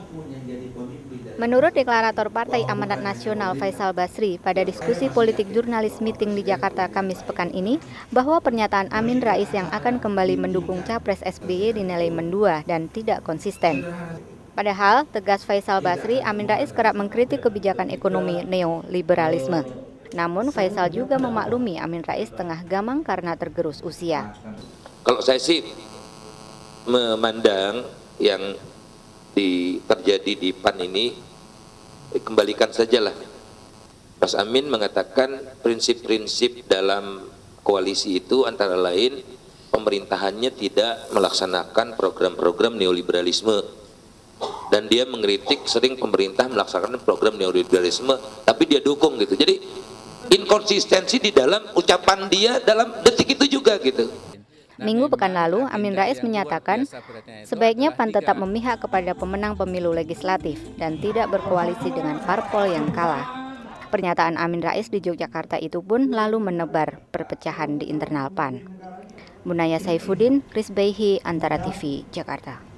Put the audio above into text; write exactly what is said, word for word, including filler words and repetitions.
Menurut deklarator Partai Amanat Nasional Faisal Basri pada diskusi politik jurnalis meeting di Jakarta Kamis pekan ini, bahwa pernyataan Amin Rais yang akan kembali mendukung Capres S B Y dinilai mendua dan tidak konsisten. Padahal, tegas Faisal Basri, Amin Rais kerap mengkritik kebijakan ekonomi neoliberalisme. Namun, Faisal juga memaklumi Amin Rais tengah gamang karena tergerus usia. Kalau saya sih memandang yang di, terjadi di P A N ini, kembalikan sajalah. Mas Amin mengatakan prinsip-prinsip dalam koalisi itu antara lain pemerintahannya tidak melaksanakan program-program neoliberalisme, dan dia mengkritik sering pemerintah melaksanakan program neoliberalisme tapi dia dukung gitu. Jadi inkonsistensi di dalam ucapan dia dalam detik itu juga gitu. Minggu pekan lalu, Amin Rais menyatakan sebaiknya P A N tetap memihak kepada pemenang pemilu legislatif dan tidak berkoalisi dengan parpol yang kalah. Pernyataan Amin Rais di Yogyakarta itu pun lalu menebar perpecahan di internal P A N. Bunaya Saifuddin, Rizbaihi, Antara T V, Jakarta.